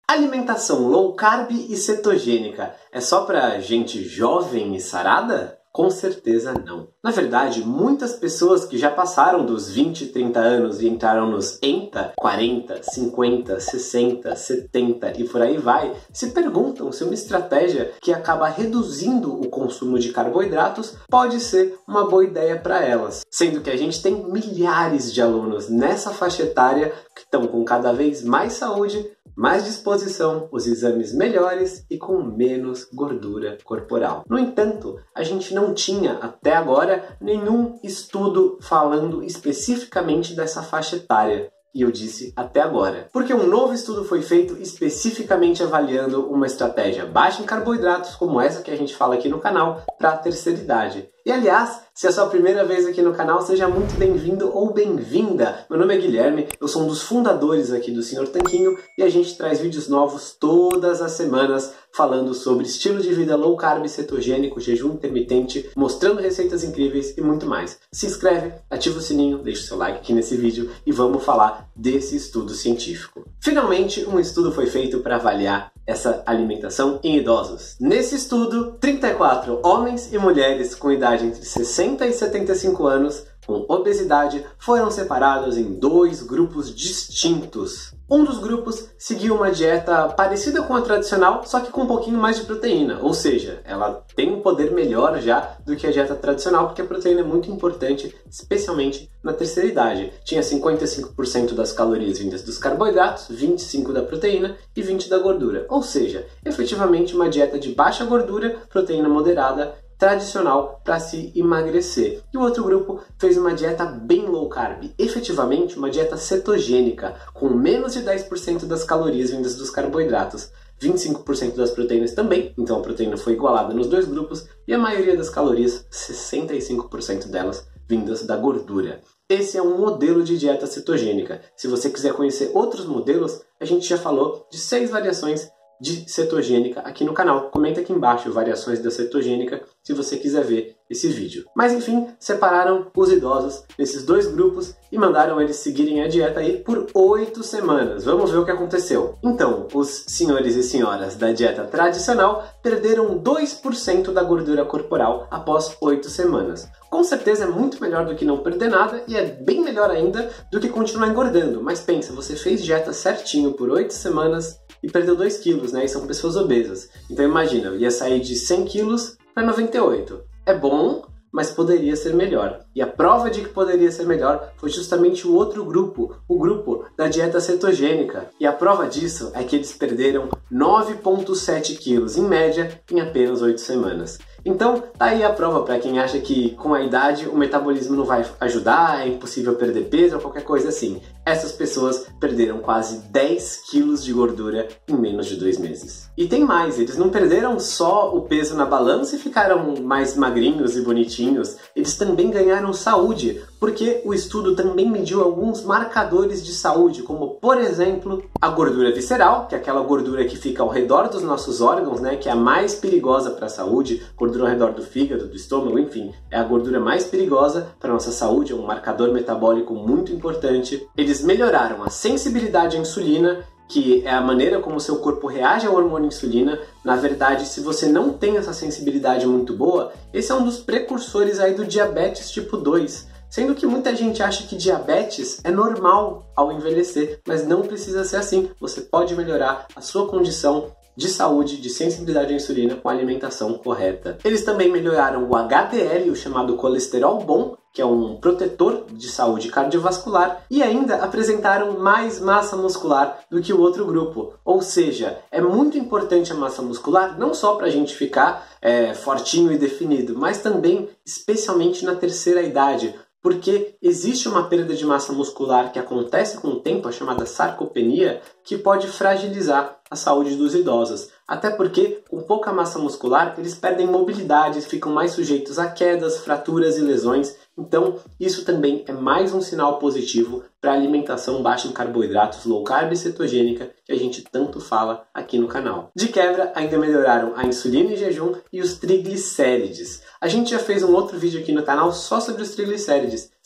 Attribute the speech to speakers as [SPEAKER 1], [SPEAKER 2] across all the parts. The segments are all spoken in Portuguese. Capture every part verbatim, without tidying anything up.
[SPEAKER 1] Alimentação low carb e cetogênica é só pra gente jovem e sarada? Com certeza não. Na verdade, muitas pessoas que já passaram dos vinte, trinta anos e entraram nos ENTA, quarenta, cinquenta, sessenta, setenta e por aí vai, se perguntam se uma estratégia que acaba reduzindo o consumo de carboidratos pode ser uma boa ideia para elas. Sendo que a gente tem milhares de alunos nessa faixa etária que estão com cada vez mais saúde, mais disposição, os exames melhores e com menos gordura corporal. No entanto, a gente não tinha até agora nenhum estudo falando especificamente dessa faixa etária. E eu disse até agora, porque um novo estudo foi feito especificamente avaliando uma estratégia baixa em carboidratos, como essa que a gente fala aqui no canal, para a terceira idade. E aliás, se é a sua primeira vez aqui no canal, seja muito bem-vindo ou bem-vinda. Meu nome é Guilherme, eu sou um dos fundadores aqui do Senhor Tanquinho e a gente traz vídeos novos todas as semanas falando sobre estilo de vida low carb, cetogênico, jejum intermitente, mostrando receitas incríveis e muito mais. Se inscreve, ativa o sininho, deixa o seu like aqui nesse vídeo e vamos falar desse estudo científico. Finalmente, um estudo foi feito para avaliar essa alimentação em idosos. Nesse estudo, trinta e quatro homens e mulheres com idade entre sessenta e setenta e cinco anos com obesidade foram separados em dois grupos distintos. Um dos grupos seguiu uma dieta parecida com a tradicional, só que com um pouquinho mais de proteína, ou seja, ela tem um poder melhor já do que a dieta tradicional, porque a proteína é muito importante, especialmente na terceira idade. Tinha cinquenta e cinco por cento das calorias vindas dos carboidratos, vinte e cinco por cento da proteína e vinte por cento da gordura, ou seja, efetivamente uma dieta de baixa gordura, proteína moderada, tradicional para se emagrecer. E o outro grupo fez uma dieta bem low carb, efetivamente uma dieta cetogênica, com menos de dez por cento das calorias vindas dos carboidratos, vinte e cinco por cento das proteínas também, então a proteína foi igualada nos dois grupos, e a maioria das calorias, sessenta e cinco por cento delas, vindas da gordura. Esse é um modelo de dieta cetogênica. Se você quiser conhecer outros modelos, a gente já falou de seis variações de cetogênica aqui no canal. Comenta aqui embaixo variações da cetogênica se você quiser ver esse vídeo. Mas enfim, separaram os idosos nesses dois grupos e mandaram eles seguirem a dieta aí por oito semanas. Vamos ver o que aconteceu. Então, os senhores e senhoras da dieta tradicional perderam dois por cento da gordura corporal após oito semanas. Com certeza é muito melhor do que não perder nada e é bem melhor ainda do que continuar engordando. Mas pensa, você fez dieta certinho por oito semanas e perdeu dois quilos, né? E são pessoas obesas. Então imagina, ia sair de cem quilos para noventa e oito. É bom, mas poderia ser melhor. E a prova de que poderia ser melhor foi justamente o outro grupo, o grupo da dieta cetogênica. E a prova disso é que eles perderam nove vírgula sete quilos em média em apenas oito semanas. Então, tá aí a prova para quem acha que com a idade o metabolismo não vai ajudar, é impossível perder peso ou qualquer coisa assim. Essas pessoas perderam quase dez quilos de gordura em menos de dois meses. E tem mais, eles não perderam só o peso na balança e ficaram mais magrinhos e bonitinhos, eles também ganharam saúde, porque o estudo também mediu alguns marcadores de saúde, como por exemplo, a gordura visceral, que é aquela gordura que fica ao redor dos nossos órgãos, né, que é a mais perigosa para a saúde, gordura ao redor do fígado, do estômago, enfim, é a gordura mais perigosa para a nossa saúde, é um marcador metabólico muito importante. Eles melhoraram a sensibilidade à insulina, que é a maneira como o seu corpo reage ao hormônio insulina. Na verdade, se você não tem essa sensibilidade muito boa, esse é um dos precursores aí do diabetes tipo dois. Sendo que muita gente acha que diabetes é normal ao envelhecer, mas não precisa ser assim. Você pode melhorar a sua condição de saúde, de sensibilidade à insulina com a alimentação correta. Eles também melhoraram o H D L, o chamado colesterol bom, que é um protetor de saúde cardiovascular, e ainda apresentaram mais massa muscular do que o outro grupo. Ou seja, é muito importante a massa muscular, não só para a gente ficar é, fortinho e definido, mas também, especialmente na terceira idade, porque existe uma perda de massa muscular que acontece com o tempo, a chamada sarcopenia, que pode fragilizar a saúde dos idosos. Até porque, com pouca massa muscular, eles perdem mobilidade, ficam mais sujeitos a quedas, fraturas e lesões. Então, isso também é mais um sinal positivo para a alimentação baixa em carboidratos, low carb e cetogênica, que a gente tanto fala aqui no canal. De quebra, ainda melhoraram a insulina em jejum e os triglicérides. A gente já fez um outro vídeo aqui no canal só sobre os triglicérides.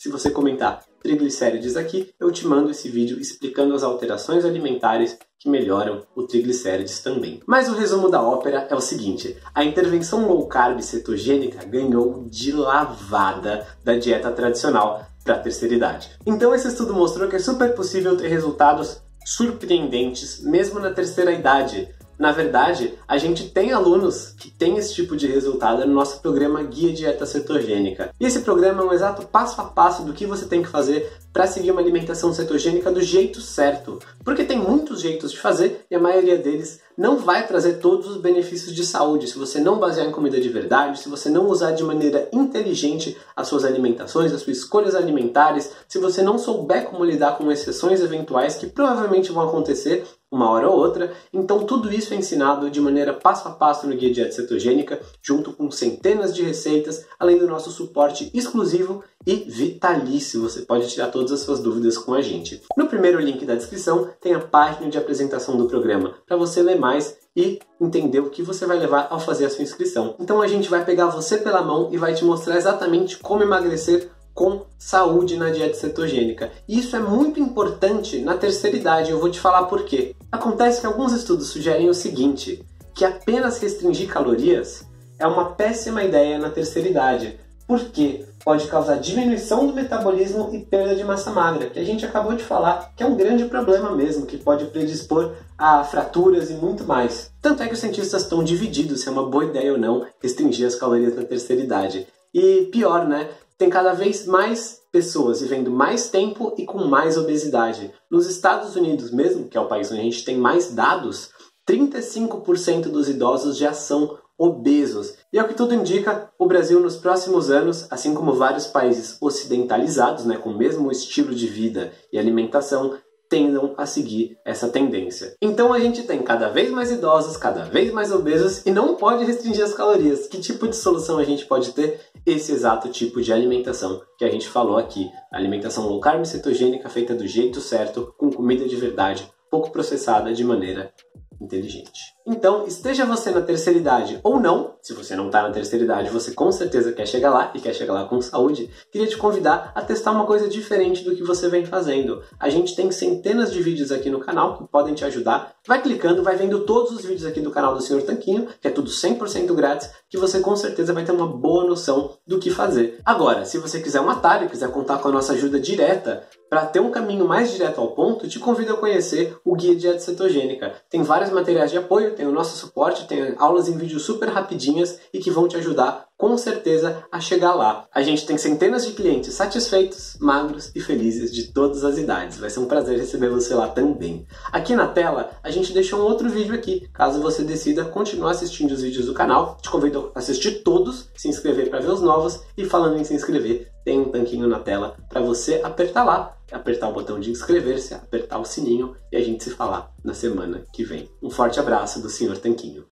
[SPEAKER 1] Se você comentar triglicérides aqui, eu te mando esse vídeo explicando as alterações alimentares que melhoram o triglicérides também. Mas o resumo da ópera é o seguinte: a intervenção low carb cetogênica ganhou de lavada da dieta tradicional para a terceira idade. Então esse estudo mostrou que é super possível ter resultados surpreendentes mesmo na terceira idade. Na verdade, a gente tem alunos que têm esse tipo de resultado no nosso programa Guia Dieta Cetogênica. E esse programa é um exato passo a passo do que você tem que fazer para seguir uma alimentação cetogênica do jeito certo. Porque tem muitos jeitos de fazer e a maioria deles não vai trazer todos os benefícios de saúde se você não basear em comida de verdade, se você não usar de maneira inteligente as suas alimentações, as suas escolhas alimentares, se você não souber como lidar com exceções eventuais que provavelmente vão acontecer uma hora ou outra. Então tudo isso é ensinado de maneira passo a passo no Guia Dieta Cetogênica, junto com centenas de receitas, além do nosso suporte exclusivo e vitalício. Você pode tirar todas as suas dúvidas com a gente. No primeiro link da descrição tem a página de apresentação do programa, para você ler mais e entender o que você vai levar ao fazer a sua inscrição. Então a gente vai pegar você pela mão e vai te mostrar exatamente como emagrecer com saúde na dieta cetogênica. E isso é muito importante na terceira idade, eu vou te falar por quê. Acontece que alguns estudos sugerem o seguinte, que apenas restringir calorias é uma péssima ideia na terceira idade, porque pode causar diminuição do metabolismo e perda de massa magra, que a gente acabou de falar que é um grande problema mesmo, que pode predispor a fraturas e muito mais. Tanto é que os cientistas estão divididos se é uma boa ideia ou não restringir as calorias na terceira idade. E pior, né? Tem cada vez mais pessoas vivendo mais tempo e com mais obesidade. Nos Estados Unidos mesmo, que é o país onde a gente tem mais dados, trinta e cinco por cento dos idosos já são obesos. E ao que tudo indica, o Brasil nos próximos anos, assim como vários países ocidentalizados, né, com o mesmo estilo de vida e alimentação, tendam a seguir essa tendência. Então a gente tem cada vez mais idosos, cada vez mais obesos e não pode restringir as calorias. Que tipo de solução a gente pode ter? Esse exato tipo de alimentação que a gente falou aqui. A alimentação low carb cetogênica feita do jeito certo, com comida de verdade, pouco processada, de maneira inteligente. Então, esteja você na terceira idade ou não, se você não está na terceira idade, você com certeza quer chegar lá e quer chegar lá com saúde, queria te convidar a testar uma coisa diferente do que você vem fazendo. A gente tem centenas de vídeos aqui no canal que podem te ajudar. Vai clicando, vai vendo todos os vídeos aqui do canal do senhor Tanquinho, que é tudo cem por cento grátis, que você com certeza vai ter uma boa noção do que fazer. Agora, se você quiser um atalho, quiser contar com a nossa ajuda direta, para ter um caminho mais direto ao ponto, te convido a conhecer o Guia Dieta Cetogênica. Tem vários materiais de apoio, tem o nosso suporte, tem aulas em vídeo super rapidinhas e que vão te ajudar com certeza a chegar lá. A gente tem centenas de clientes satisfeitos, magros e felizes de todas as idades. Vai ser um prazer receber você lá também. Aqui na tela a gente deixou um outro vídeo aqui, caso você decida continuar assistindo os vídeos do canal. Te convido a assistir todos, se inscrever para ver os novos e falando em se inscrever, tem um tanquinho na tela para você apertar lá, apertar o botão de inscrever-se, apertar o sininho e a gente se falar na semana que vem. Um forte abraço do senhor Tanquinho.